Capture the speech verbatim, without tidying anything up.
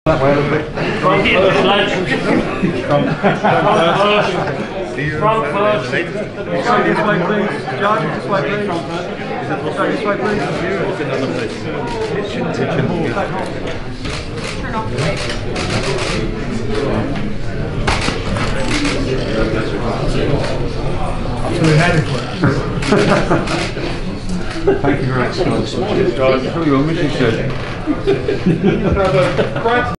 That way a little bit. Front first, lads. Front first. Front first. So this way, please. Judge, this way, please. So this way, please. Turn off the light. Too inadequate. Thank you very much. How are you, Missus